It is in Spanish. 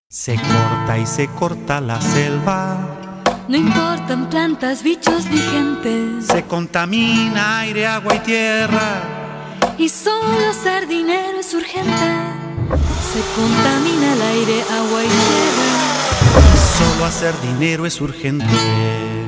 Se corta y se corta la selva. No importan plantas, bichos ni gente. Se contamina aire, agua y tierra. Y solo hacer dinero es urgente. Se contamina el aire, agua y tierra. Y solo hacer dinero es urgente.